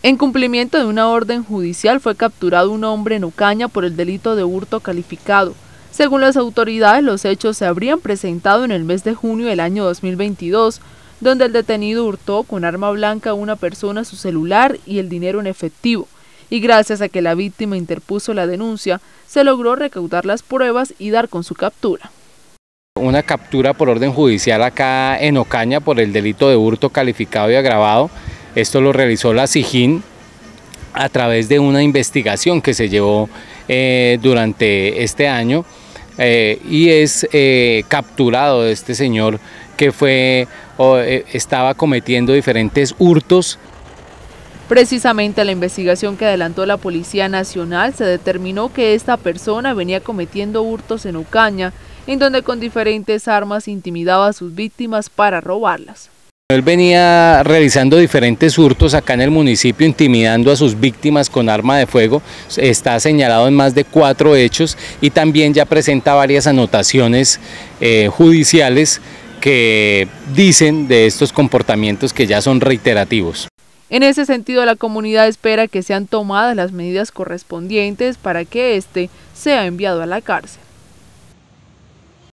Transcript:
En cumplimiento de una orden judicial fue capturado un hombre en Ocaña por el delito de hurto calificado. Según las autoridades, los hechos se habrían presentado en el mes de junio del año 2022, donde el detenido hurtó con arma blanca a una persona su celular y el dinero en efectivo, y gracias a que la víctima interpuso la denuncia, se logró recaudar las pruebas y dar con su captura. Una captura por orden judicial acá en Ocaña por el delito de hurto calificado y agravado. Esto lo realizó la SIJIN a través de una investigación que se llevó durante este año y es capturado este señor que estaba cometiendo diferentes hurtos. Precisamente en la investigación que adelantó la Policía Nacional se determinó que esta persona venía cometiendo hurtos en Ocaña, en donde con diferentes armas intimidaba a sus víctimas para robarlas. Él venía realizando diferentes hurtos acá en el municipio, intimidando a sus víctimas con arma de fuego. Está señalado en más de 4 hechos y también ya presenta varias anotaciones judiciales que dicen de estos comportamientos que ya son reiterativos. En ese sentido, la comunidad espera que sean tomadas las medidas correspondientes para que éste sea enviado a la cárcel.